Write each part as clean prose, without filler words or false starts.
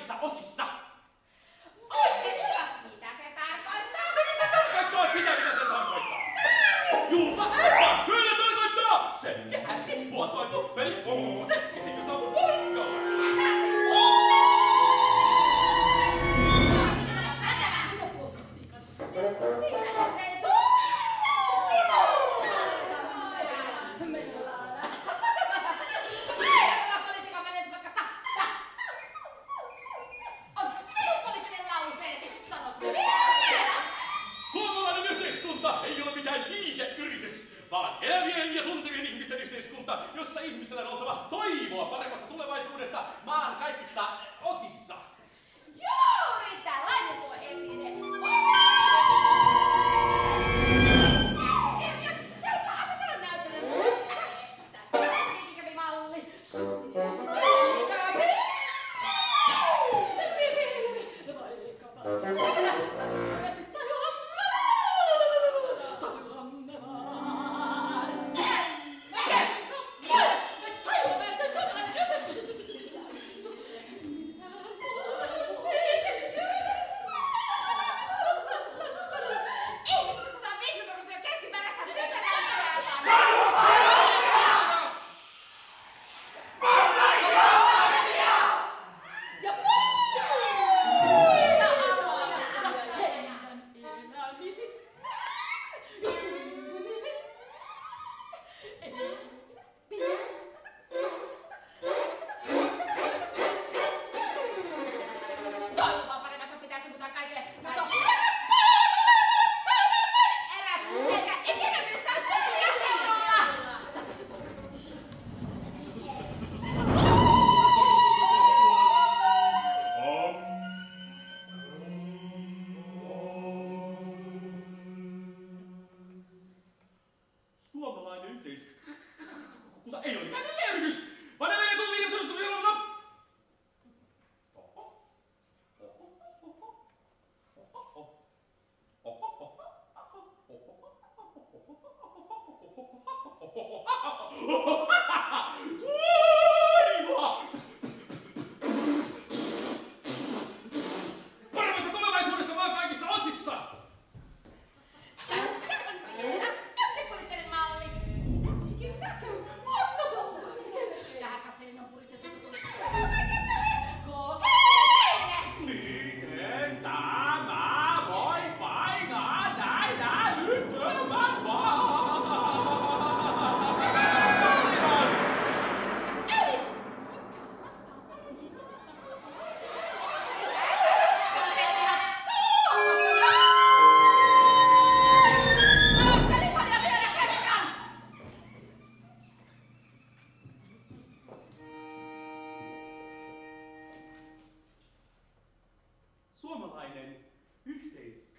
kaikissa osissa. Oikein hyvä. Mitä se tarkoittaa? Se tarkoittaa sitä, mitä se tarkoittaa. Julma, kyllä tarkoittaa. Selkeästi muotoiltu peli muuten. Esikö saa voittaa? Suomalainen yhteiskunta ei ole mitään liikeyritys, vaan elävien ja tuntevien ihmisten yhteiskunta, jossa ihmisellä on oltava toivoa paremmasta tulevaisuudesta maan kaikissa osissa. Juuri tällainen tuo esine. Helppo asetella näytelmään. Tässä on liikikävimalli. Suomalainen yhteiskunta ei ole mikään liikeyritys, vaan elävien tuntevien todistusjolla. Paremmasta tulevaisuudesta maan kaikissa osissa! Tässä on vielä yksi poliittinen malli. Sitä siiskin näkyy, mutta se on selkeä. Tähän katselin on puristettu Miten tämä voi painaa näin älyttömät vaan? Suomalainen yhteis...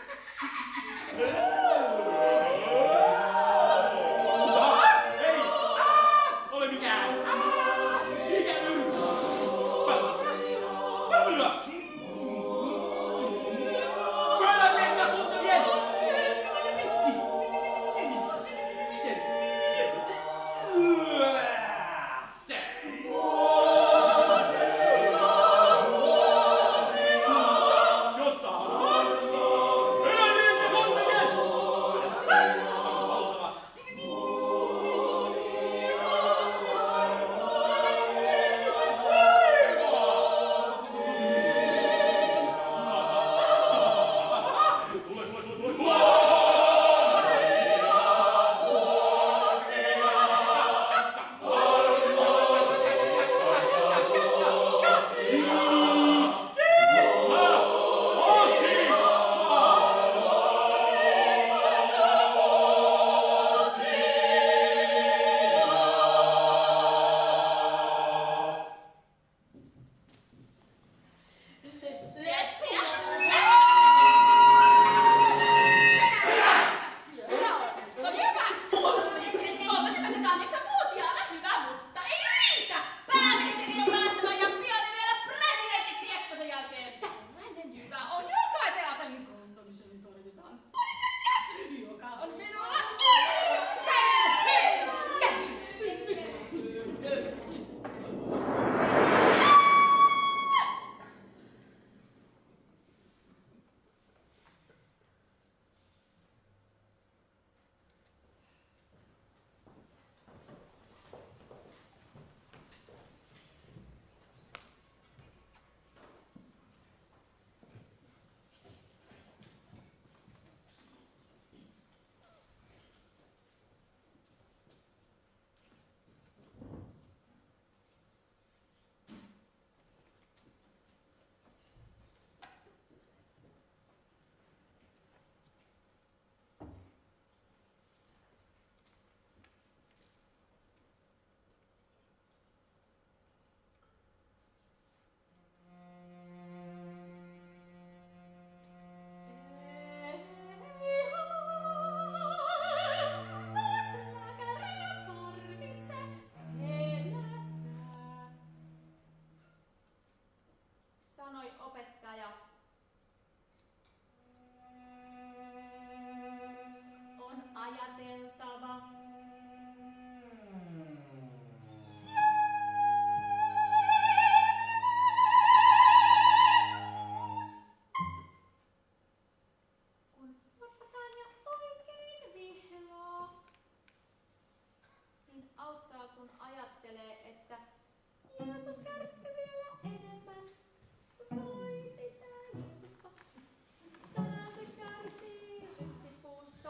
Ei! Ole mikään! Mikä yritys? Palveluja! Kylläkin ja tuntevien! Jossain ajattelee, että Jeesus kärsii vielä enemmän. Voi sitä Jeesusta. Tänään se kärsii ristipuussa.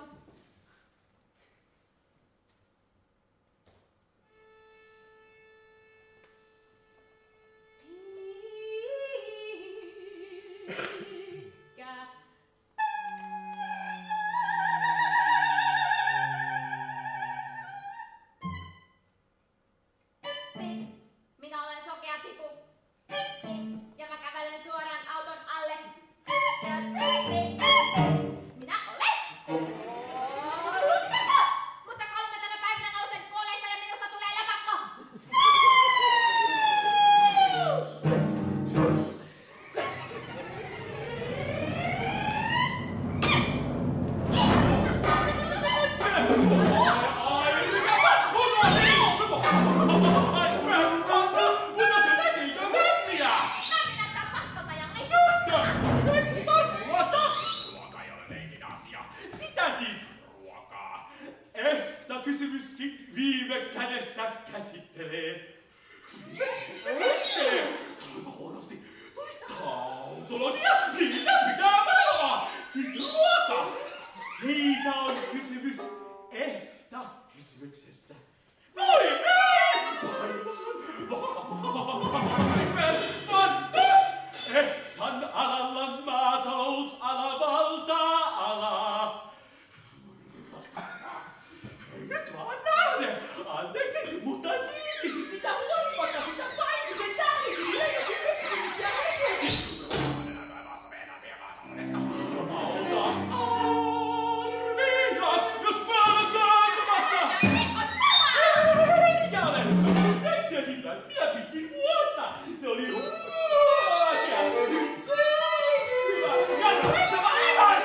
Minä olen sokea tiku. Ja mä kävelen suoraan auton alle. Minä olen. Mutta 3 päivänä nousen kuolleista ja minusta tulee lepakko. Kysymyskin viime kädessä käsittelee. Sanoinpa huonosti. Tuli tautologia, niitä pitää valoa. Siis ruoka. Siitä on kysymys EFTA-kysymyksessä. Voi ei! EFTAn alalla maatalousala valtaa alaa. Nyt vaan nähden! Anteeksi, mutta silti sitä huolimatta sitä paikisen tärkeä ja kysymyksiä auta arvias, jos päällä taantumassa! Mikä olen? Etsiäkin lämpiä pitkin vuotta! Se oli huokia! Nyt se oli hyvä! Ja ravitseva aivan!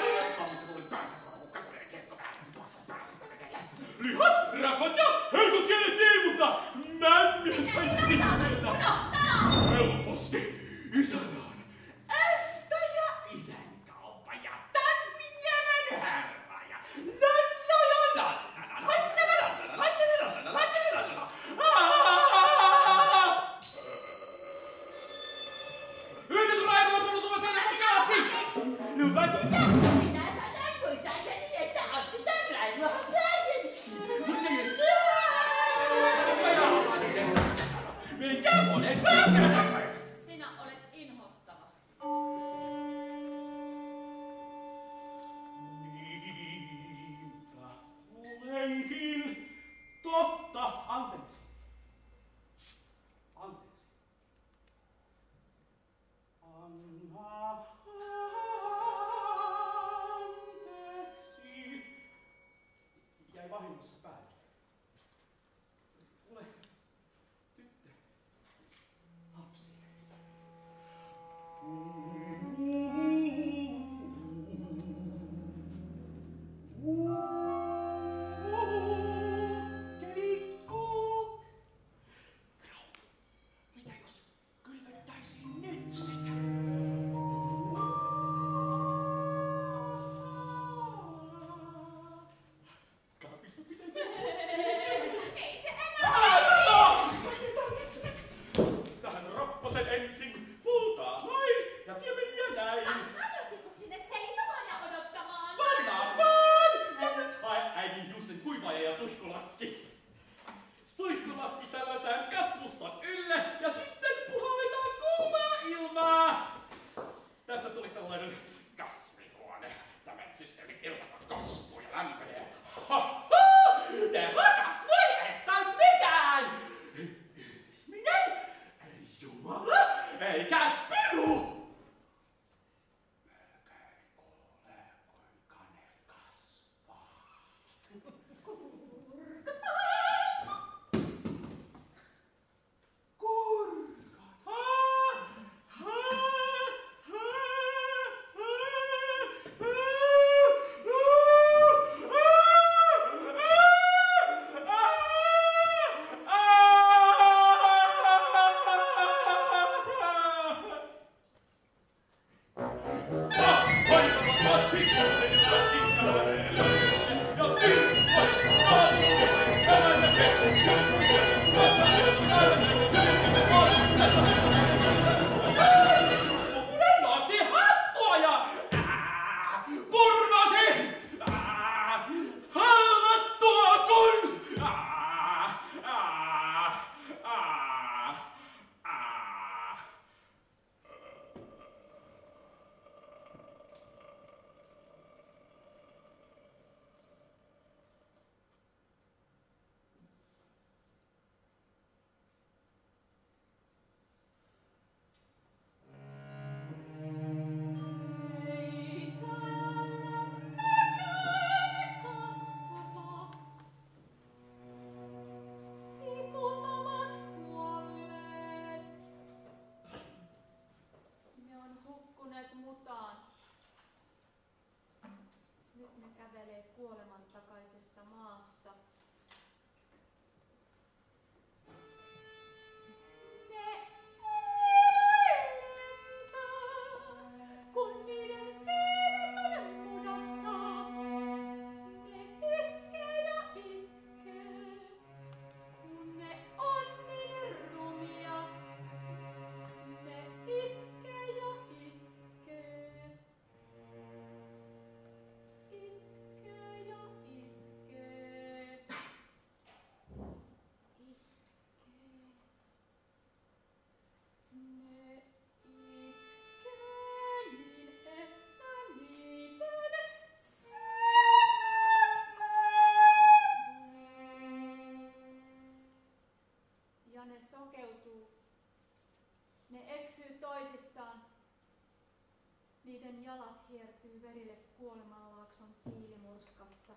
Lihat, rasvat ja herkut kiellettiin, mutta männiä sain isänä. Helposti. Isänä on EFTA ja idänkauppa ja Tamminiemen herra ja Yhdet raivoa tulutuvat aina kokeasti! Lupasin minä sanan kuitenkin, että astutaan raivoa pääsiksi. Mutta jos mikä monen päästä? Sinä olet inhottava. Niinpä olenkin. Totta. Anteeksi. Anteeksi. Anna anteeksi. Jäi vahingossa päälle. Kuule, tyttö, lapsi. Keikku. Rauha. Mitä jos kylvettäisiin nyt sitä? Kaapissa pitäisi Ei se enää. Tähän ropposen ensin kultaa noin ja siemeniä näin. Ajotitko sinne seisomaan ja odottamaan? Pannaan vaan! Ja nyt hae äidin hiusten kuivaaja ja suihkulakki. Suihkulakki tällätään kasvuston ylle ja sitten puhalletaan kuumaa ilmaa. Tästä tuli tällainen kasvihuone. Tämän systeemin ilmasta kasvua ja lämpenee. Tehokas voi estää mitään! Ihminen, ei Jumala, eikä piru! Melkein kuulee, kuinka ne kasvaa. kuoleman takaisessa maassa. Ne lentää, kun niiden silmän munassa. Ne itkee ja itkee, kun ne on niin rumia. Ne itkee ja itkee. Itkee ja itkee. Itkee. Ne itkee niin, että niiden silmät kuivuu. Ja ne sokeutuu. Ne eksyy toisistaan. Niiden jalat hiertyy verille kuolemanlaakson tiilimurskassa.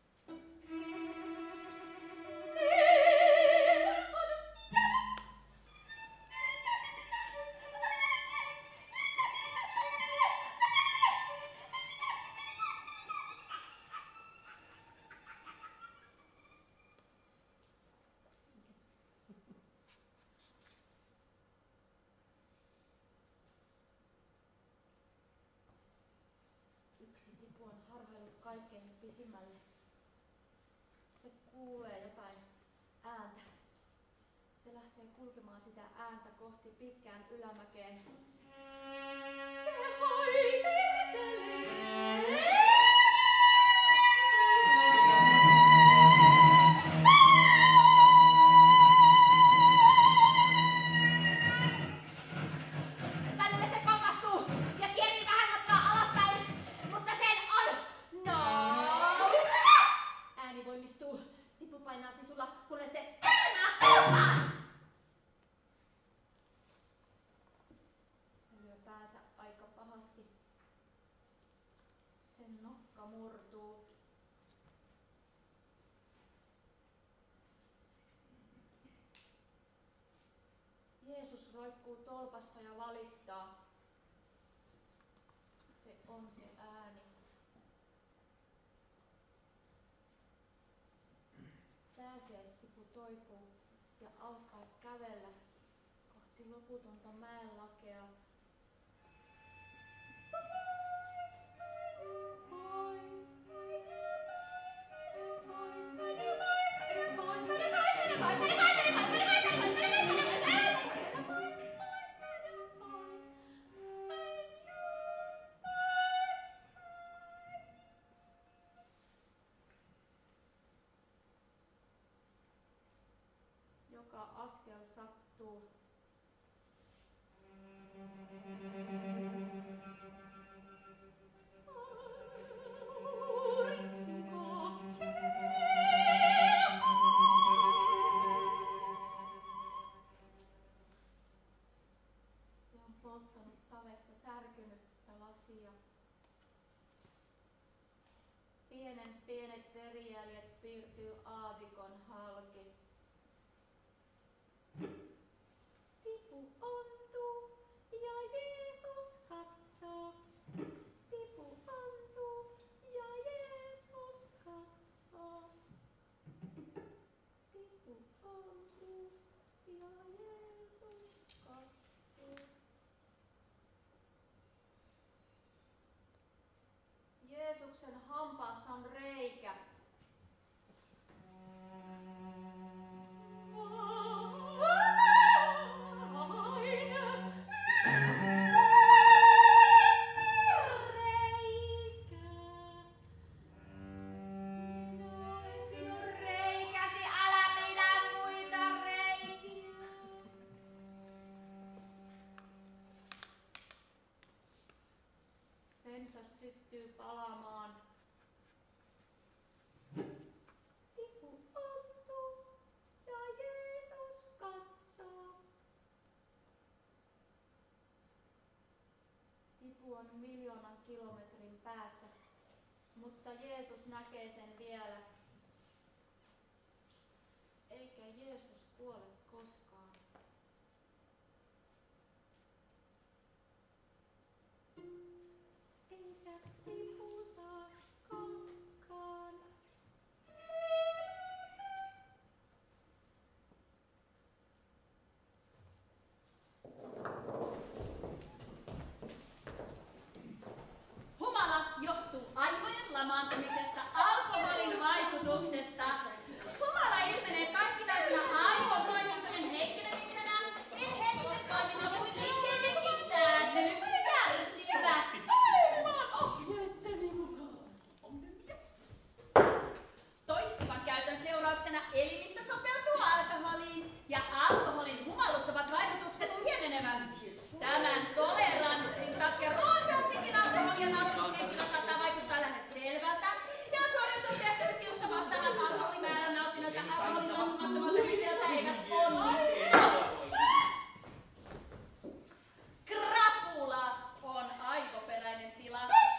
Yksi tipu on harhaillut kaikkein pisimmälle. Se kuulee jotain ääntä. Se lähtee kulkemaan sitä ääntä kohti pitkään ylämäkeen. Se hoipertelee. Välillä se kompastuu ja kierii vähän matkaa alaspäin, mutta sen on noustava! Ääni voimistuu. Tipu painaa sisulla, kunnes se törmää kulmaan! Se lyö päänsä aika pahasti. Sen nokka murtuu. Jeesus roikkuu tolpassa ja valittaa. Se on se ääni. Pääsiäistipu toipuu ja alkaa kävellä kohti loputonta mäenlakea. Joka askel sattuu. Se on polttanut savesta särkynyttä lasia. Pienet verijäljet piirtyy aavikon halki. Tipu ontuu ja Jeesus katsoo. Tipu ontuu ja Jeesus katsoo. Tipu ontuu ja Jeesus katsoo. Jeesuksen hampaassa on reikä. Pensas syttyy palamaan. Tipu ontuu ja Jeesus katsoo. Tipu on 1 000 000 kilometrin päässä, mutta Jeesus näkee sen vielä. Eikä Jeesus kuole koskaan. Eikä tipu saa koskaan huomaantumisesta alkoholin vaikutuksesta. Humala ilmenee kaikkinaisena aivotoimintojen heikkenemisenä, niin henkiset toiminnot kuin liikkeidenkin sääntely kärsivät. Aivan ohjeetteni mukaan. Toistuvan käytön seurauksena elimistö sopeutuu alkoholiin ja alkoholin humaluttavat vaikutukset pienenevän. Tämän toleranssin takia runsastikin alkoholia nauttinut henkilö saattaa vaikuttaa lähes selvältä ja suoriutuu tehtävistä, jossa vastaavat alkoholimäärän nauttineilta alkoholin lausumattomalta henkilöltä eivät onnistu. Krapula on aivoperäinen tila.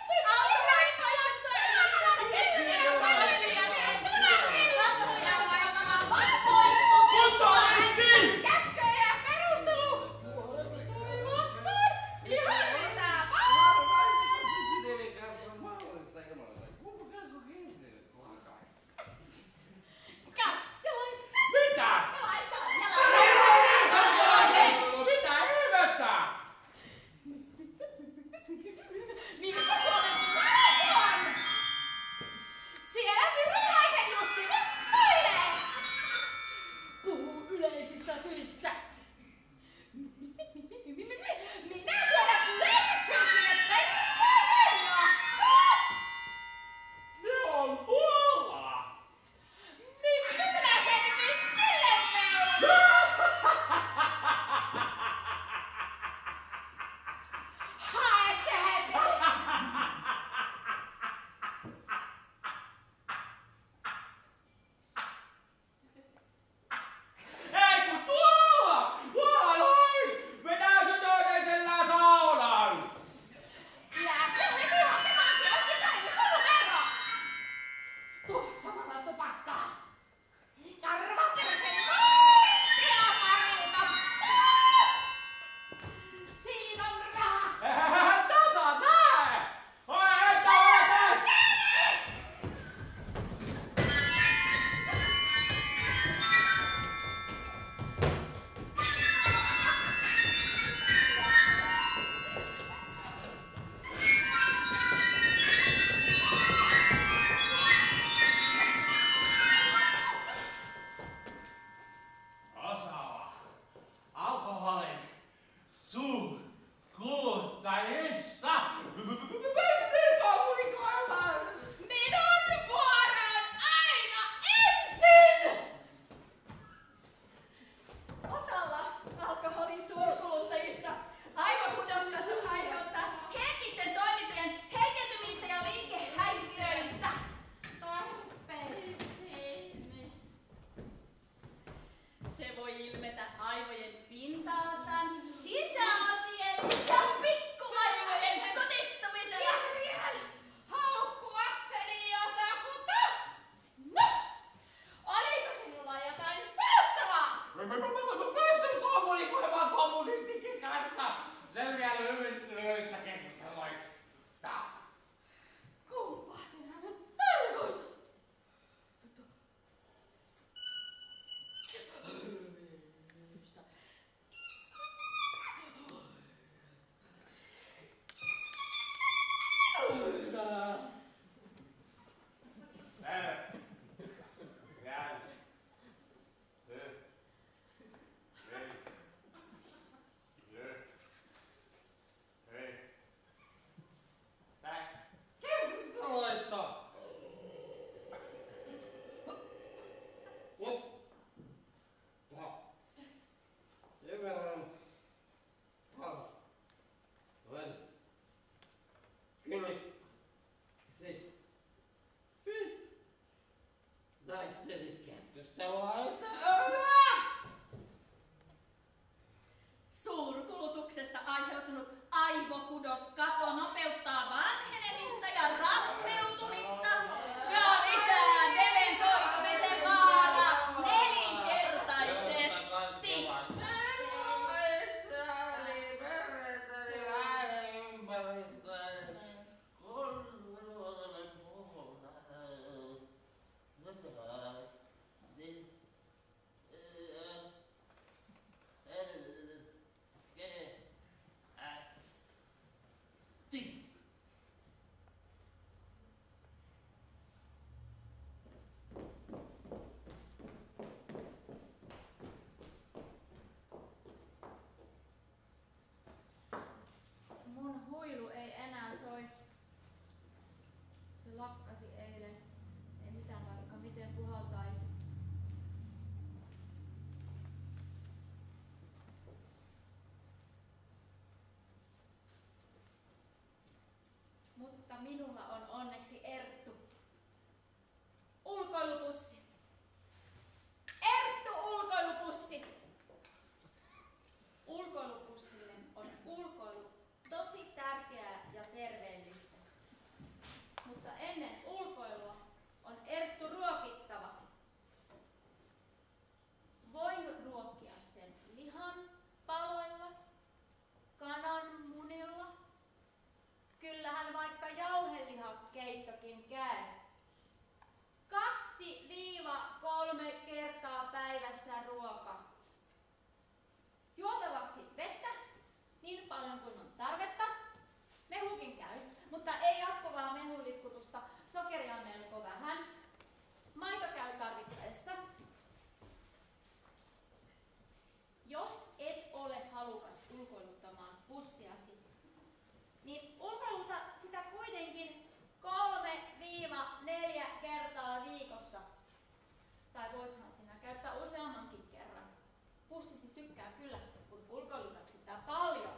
Käsköjä perustelu! Puolelta vastaan! Ihan mitä vaan! Käy ja laita! Mitä? Ja laita! Mitä ihmettä? Miltä Suomen laitoon? Siellä virolaisen Jussi vappuilee! Puhuu yleisistä syistä. Minä syödä leivitsen sinne perseeseen ja... Se on tuolla! Miksi minä sen vittille veon? Hae se heti! Ei kun tuolla! Tuolla noin! Mennään se toisella saunan! Jää se heti hakemaan kioskilta numero! Tuo samalla tupakkaa! Karvattele sen korttia, Marita! Siinä on raha! Eihän tasa näe! Oi, että oikees! Osalla alkoholin kuluttajista Pestin kommunikoimaan! Minun vuoroon aina ensin! Osalla alkoholin suurkuluttajista aivokudoskato aiheuttaa henkisten toimintojen heikentymistä ja liikehäiriöitä. Tarpeisiin. Se voi ilmetä aivojen pinta-asan, sisäosien ja pikkuvaivojen kutistumisella. Järjel! Haukkuakseni jotakuta! No! Oliko sinulla jotain sanottavaa? Pestin kommunikoimaan kommunistikin kanssa! Selviää lyhyistä keskusteluista. Kumpaa sinä nyt tarkoitat? Kyllä pakkasi eilen. Ei mitään vaikka miten puhaltaisi. Mutta minulla on onneksi Erttu. Ulkoilupussi. Erttu ulkoilupussi. Ulkoilupussille on ulkoilu tosi tärkeää ja terveellistä. Mutta ennen ulkoilua on Erttu ruokittava. Voin ruokkia sen lihan paloilla, kanan munilla. Kyllähän vaikka jauhelihakeittokin käy. 2-3 kertaa päivässä ruoka. Juotavaksi vettä niin paljon kuin on tarvetta. Mehukin käy, mutta ei jatkuvaa mehulitkutusta. Sokeria melko vähän. Maito käy tarvittaessa. Jos et ole halukas ulkoiluttamaan pussiasi, niin ulkoiluta sitä kuitenkin 3-4 kertaa viikossa. Tai voithan sinä käyttää useammankin kerran. Pussisi tykkää kyllä, kun ulkoilutat sitä paljon.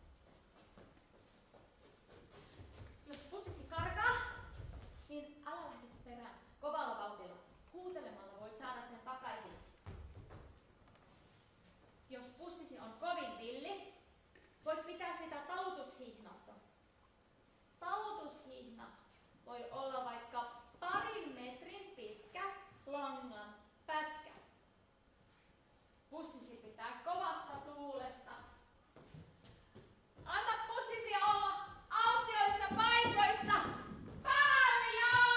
Jos pussisi karkaa, niin älä lähde perään kovalla vauhdilla. Huutelemalla voit saada sen takaisin. Jos pussisi on kovin villi, voit pitää sitä talutushihnassa. Talutushihna voi olla vaikka 2 metrin pitkä langan pätkä. Pussisi pitää kovasta tuulesta. Anna pussisi olla autioissa paikoissa paljon!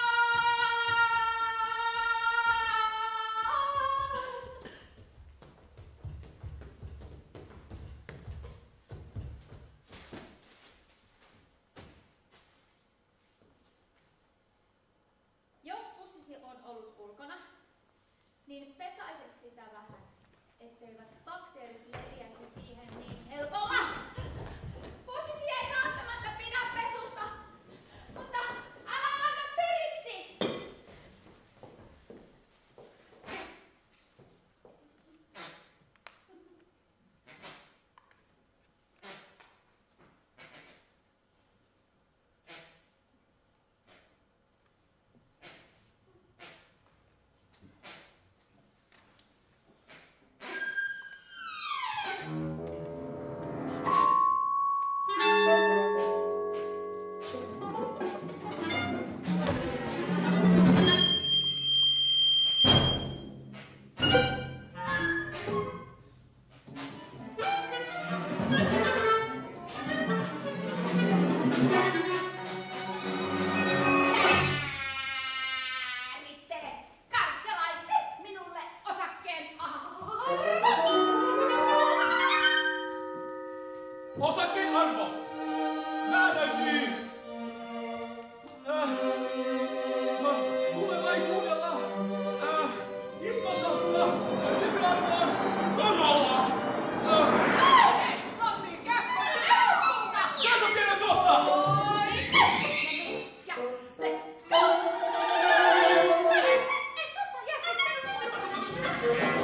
Jos pussisi on ollut ulkona, niin pesaise sitä vähän, etteivät bakteerit leviäisi siihen niin helpolla. Pussisi ei välttämättä pidä pesusta, mutta älä anna periksi! Osakkeen arvo. Määräytyy tulevaisuudella iskon kautta nykyarvoon korolla. Rommin keskuskunta! Tässä on pienessä tuossa! Oi! Mikä se on? Ei musta jää sitten!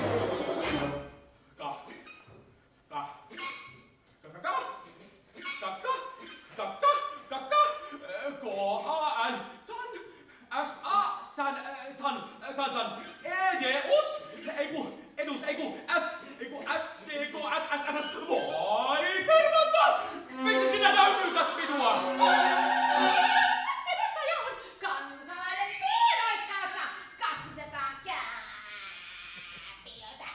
Kansan EJUS, voi permanta! Miksi sinä näytät minua? Edustaja on kansalainen piiroiskassa! Kaksisetaan kääpiötä!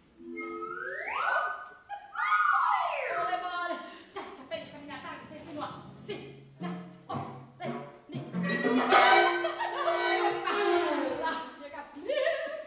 Olemaan! Tässä pelissä minä tarvitsen sinua! Sinä olet niin lahjakas mies!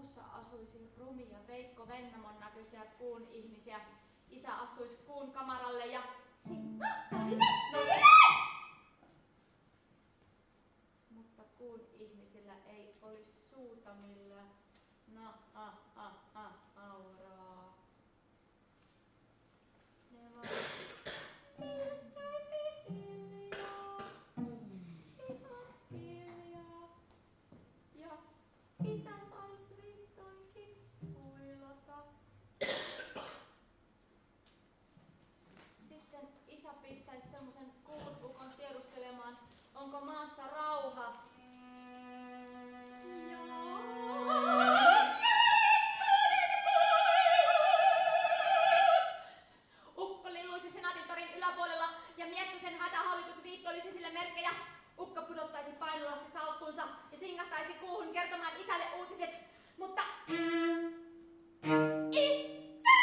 kuussa asuisi Rumi ja Veikko Vennamon näköisiä kuun ihmisiä. Isä astuisi kuun kamaralle ja mutta kuun ihmisillä ei olisi suuta millään. Auraa. Ne vaan hiljaisi hiljaa. Ihan hiljaa. Ja isä sais vihdoinkin huilata. Sitten isä pistäisi semmosen kuun ukon tiedustelemaan, onko maassa rauha. Ukko lilluisi Senaatintorin yläpuolella ja Miettusen hätähallitus viittoilisi sille merkkejä. Ukko pudottaisi painolasti salkkunsa ja singahtaisi kuuhun kertomaan isälle uutiset. Mutta isä!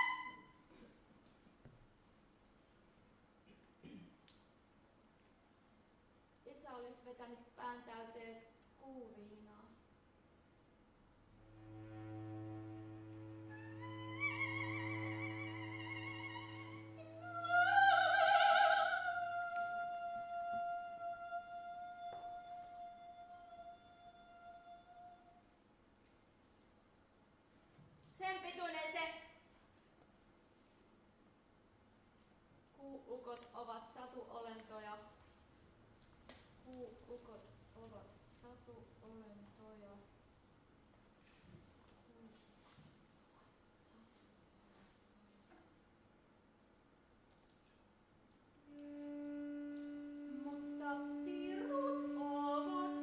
Isä olisi vetänyt pään täyteen kuuviinaa. Sen pituinen se. Kuuukot ovat satuolentoja. Kuuukot ovat satuolentoja. Mutta pirut ovat.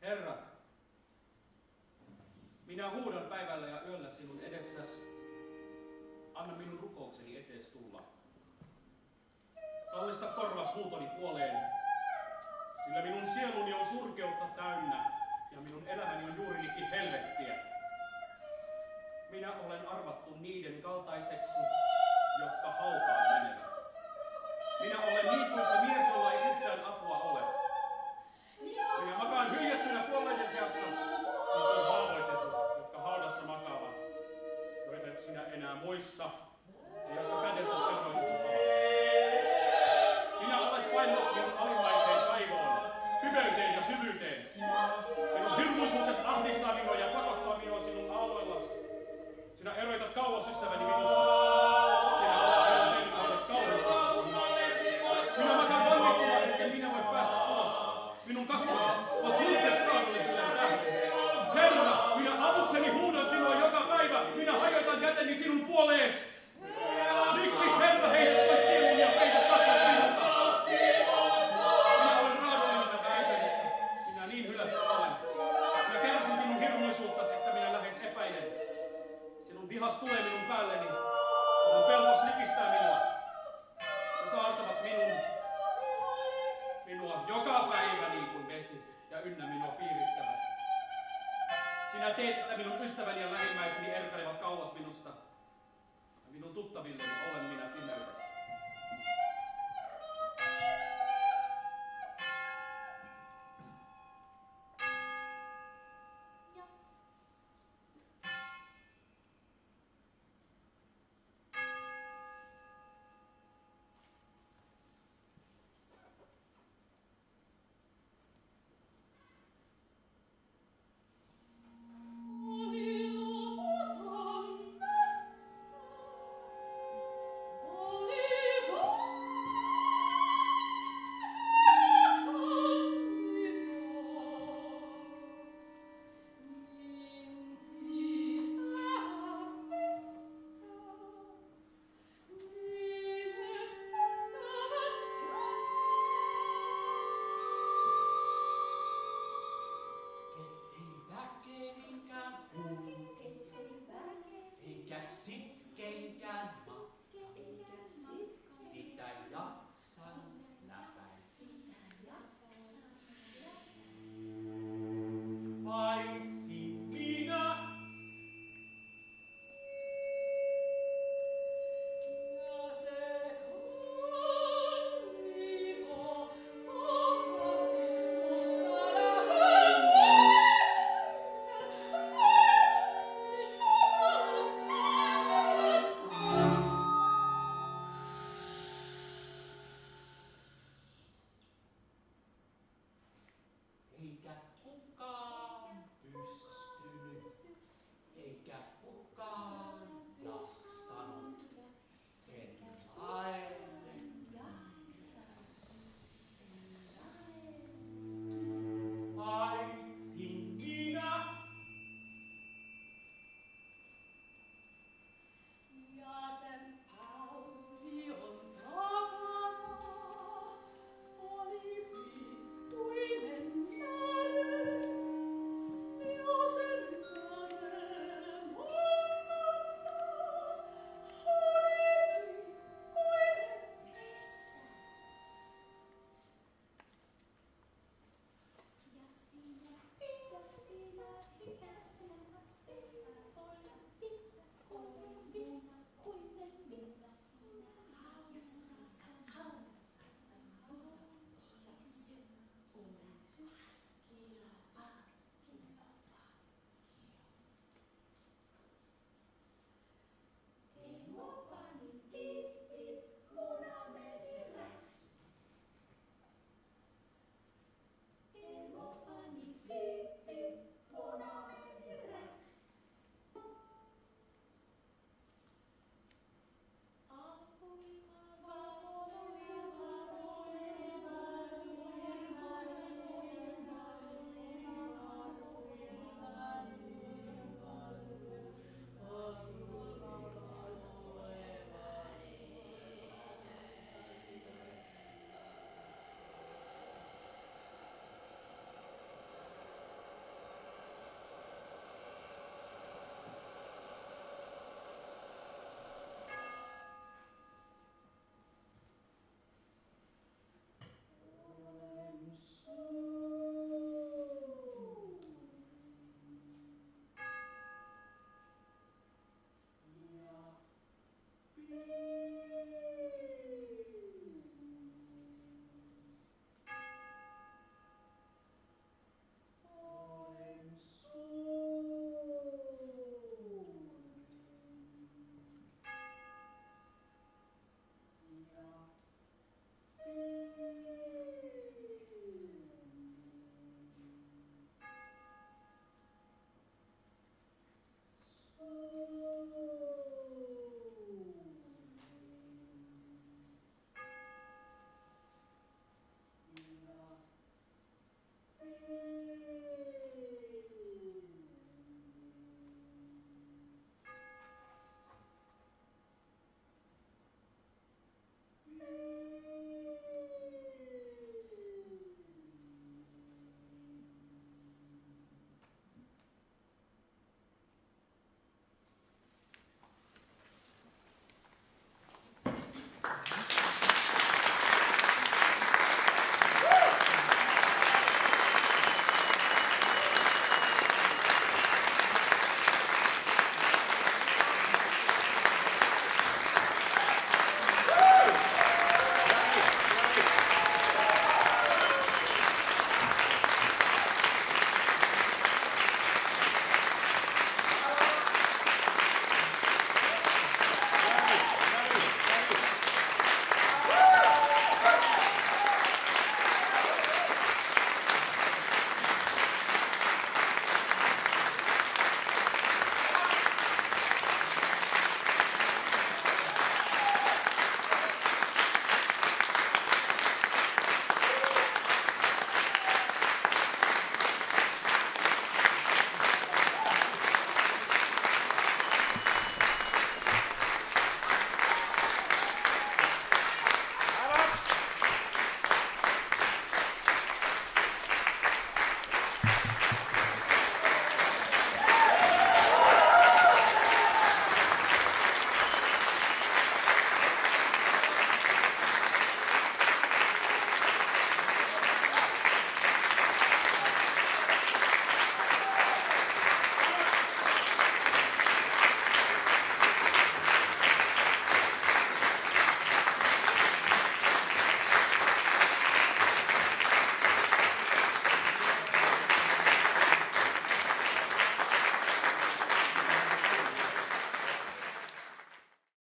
Herra, minä huudan päivällä ja yöllä sinun edessäsi. Anna minun rukoukseni etees tulla. Kallista korvas huutoni puoleen, sillä minun sieluni on surkeutta täynnä ja minun elämäni on juuri liki helvettiä. Minä olen arvattu niiden kaltaiseksi, jotka hautaan menevät. Minä olen niin kuin se mies, jolla ei yhtään apua ole. Minä makaan hyljettynä kuolleiden seassa, niin kuin haavoitetut, jotka haudassa makaavat, joita et sinä enää muista, ja jotka kädestä skarroituvat. Sinä olet painanut minun alimmaiseen kaivoon, hyveyteen ja syvyyteen. Sinun hirmuisuutes ahdistaa minua ja pakottaa minua sinun aalloillasi. Sinä eroitat kauas ystäväni minusta. Sinä olet tehnyt kauheasti. Minä makaan vangittuna, ettei minä voi päästä ulos. Minun kasvoni ovat sulkeet raadollisille tähden. Herra, minä avukseni huudan sinua joka päivä. Minä hajoitan käteni sinun puolees. Siksi Herra heidät pois sielun ja peitä kasvot minulta. Minä olen raadollinen tätä eteen. Minä niin hylätty olen. Minä kärsin sinun hirmuisuuttasi, että minä lähes epäilen. Sinun vihas tulee minun päälleni. Sinun pelkos likistää minua. Ne saartavat minua joka päivä niin kuin vesi ja ynnä minua piirittävät. Sinä teet, että minun ystäväni ja lähimmäiseni erkailevat kauas minusta. Ja minun tuttavilleni olen minä pimeydessä. Paitsi